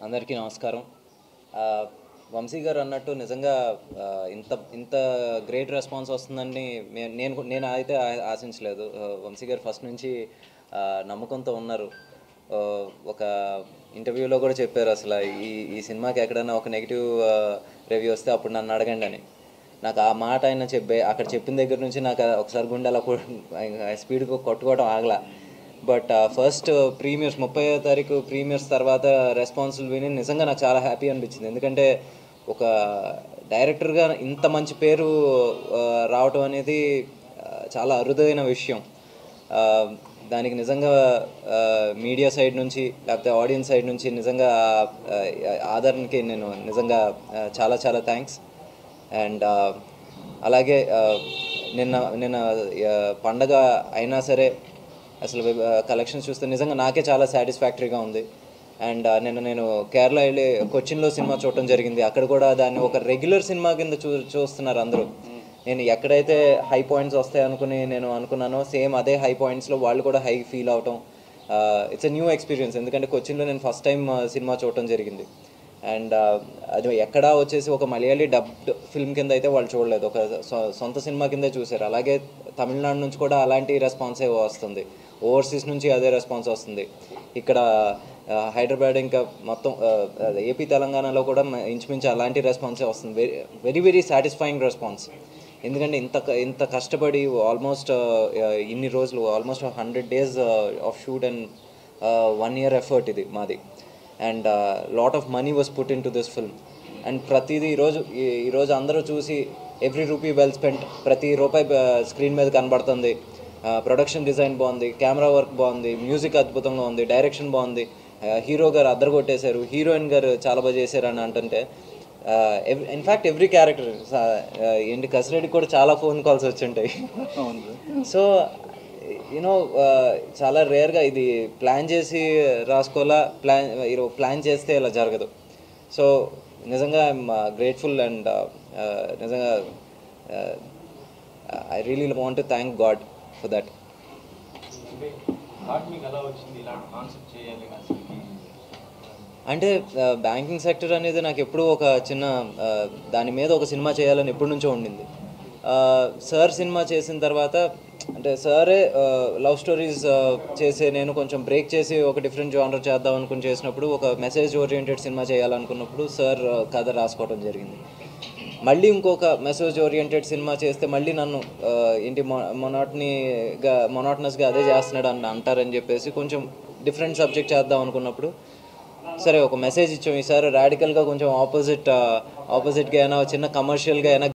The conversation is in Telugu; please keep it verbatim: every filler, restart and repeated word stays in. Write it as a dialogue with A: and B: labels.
A: అందరికీ నమస్కారం. వంశీ గారు అన్నట్టు నిజంగా ఇంత ఇంత గ్రేట్ రెస్పాన్స్ వస్తుందని నేను నేను అయితే ఆశించలేదు. వంశీ గారు ఫస్ట్ నుంచి నమ్మకంతో ఉన్నారు. ఒక ఇంటర్వ్యూలో కూడా చెప్పారు, అసలు ఈ ఈ సినిమాకి ఎక్కడైనా ఒక నెగిటివ్ రివ్యూ వస్తే అప్పుడు నన్ను అడగండి అని. నాకు ఆ మాట ఆయన చెప్పే అక్కడ చెప్పిన దగ్గర నుంచి నాకు ఒకసారి గుండె అలా స్పీడ్గా కొట్టుకోవడం ఆగలా. బట్ ఫస్ట్ ప్రీమియర్స్ ముప్పై తారీఖు ప్రీమియర్స్ తర్వాత రెస్పాన్సులు విని నిజంగా నాకు చాలా హ్యాపీ అనిపించింది. ఎందుకంటే ఒక డైరెక్టర్గా ఇంత మంచి పేరు రావటం అనేది చాలా అరుదైన విషయం. దానికి నిజంగా మీడియా సైడ్ నుంచి లేకపోతే ఆడియన్స్ సైడ్ నుంచి నిజంగా ఆదరణకి నేను నిజంగా చాలా చాలా థ్యాంక్స్. అండ్ అలాగే నిన్న నిన్న పండగ అయినా సరే అసలు కలెక్షన్స్ చూస్తే నిజంగా నాకే చాలా సాటిస్ఫాక్టరీగా ఉంది. అండ్ నిన్న నేను కేరళ వెళ్ళి కొచ్చిన్లో సినిమా చూడటం జరిగింది. అక్కడ కూడా దాన్ని ఒక రెగ్యులర్ సినిమా కింద చూ చూస్తున్నారు అందరూ. నేను ఎక్కడైతే హై పాయింట్స్ వస్తాయి అనుకుని నేను అనుకున్నానో సేమ్ అదే హై పాయింట్స్లో వాళ్ళు కూడా హై ఫీల్ అవటం. It's a new experience. ఎందుకంటే కొచ్చిన్లో నేను ఫస్ట్ టైం సినిమా చూడటం జరిగింది. అండ్ అది ఎక్కడా వచ్చేసి ఒక మలయాళీ డబ్డ్ ఫిల్మ్ కింద అయితే వాళ్ళు చూడలేదు, ఒక సొంత సినిమా కిందే చూశారు. అలాగే తమిళనాడు నుంచి కూడా అలాంటి రెస్పాన్సే వస్తుంది, ఓవర్సీస్ నుంచి అదే రెస్పాన్స్ వస్తుంది. ఇక్కడ హైదరాబాద్ ఇంకా మొత్తం ఏపీ తెలంగాణలో కూడా ఇంచుమించు అలాంటి రెస్పాన్సే వస్తుంది. Very very very satisfying response. ఎందుకంటే ఇంత ఇంత కష్టపడి ఆల్మోస్ట్ ఇన్ని రోజులు almost hundred days of shoot and one year effort ఇది మాది. And lot of money was put into this film. And ప్రతిదీ ఈరోజు ఈరోజు అందరూ చూసి ఎవ్రీ రూపీ వెల్ స్పెంట్, ప్రతి రూపాయి స్క్రీన్ మీద కనబడుతుంది. ప్రొడక్షన్ డిజైన్ బాగుంది, కెమెరా వర్క్ బాగుంది, మ్యూజిక్ అద్భుతంగా ఉంది, డైరెక్షన్ బాగుంది, హీరో గారు అద్దరు కొట్టేశారు, హీరోయిన్ గారు చాలా బాగా చేశారు అని అంటుంటే ఇన్ఫ్యాక్ట్ ఎవ్రీ క్యారెక్టర్ ఏంటి కసిరెడ్డికి కూడా చాలా ఫోన్ కాల్స్ వచ్చి ఉంటాయి. సో యూనో చాలా రేర్గా ఇది ప్లాన్ చేసి రాసుకోవాలా, ప్లాన్ ప్లాన్ చేస్తే ఇలా జరగదు. సో నిజంగా ఐఎమ్ గ్రేట్ఫుల్ అండ్ నిజంగా I really want to thank God for that. అంటే బ్యాంకింగ్ సెక్టర్ అనేది నాకు ఎప్పుడూ ఒక చిన్న దాని మీద ఒక సినిమా చేయాలని ఎప్పటి నుంచో ఉండింది. సార్ సినిమా చేసిన తర్వాత అంటే సారే లవ్ స్టోరీస్ చేసే నేను కొంచెం బ్రేక్ చేసి ఒక డిఫరెంట్ జానర్ చేద్దాం అనుకుని చేసినప్పుడు, ఒక మెసేజ్ ఓరియంటెడ్ సినిమా చేయాలనుకున్నప్పుడు సార్ కథ రాసుకోవడం జరిగింది. మళ్ళీ ఇంకొక మెసేజ్ ఓరియంటెడ్ సినిమా చేస్తే మళ్ళీ నన్ను ఏంటి మొనాటనీగా మొనాటనస్గా అదే చేస్తున్నాడు అని అంటారని చెప్పేసి కొంచెం డిఫరెంట్ సబ్జెక్ట్ చేద్దాం అనుకున్నప్పుడు సరే ఒక మెసేజ్ ఇచ్చాం. ఈసారి రాడికల్గా కొంచెం ఆపోజిట్ ఆపోజిట్గా అయినా చిన్న కమర్షియల్గా అయినా